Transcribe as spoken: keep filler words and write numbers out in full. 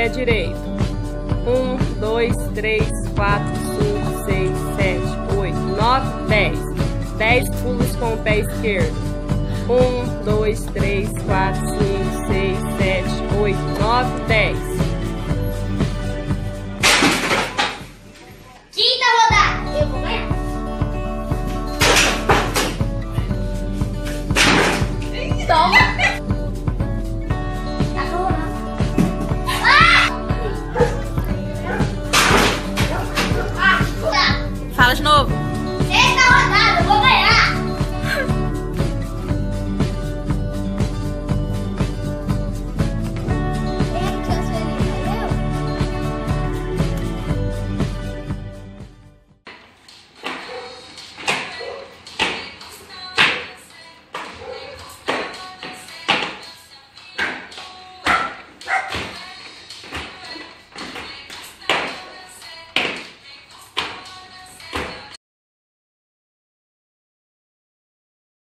pé direito. Um, dois, três, quatro, cinco, seis, sete, oito, nove, dez. Dez pulos com o pé esquerdo. Um, dois, três, quatro, cinco, seis, sete, oito, nove, dez.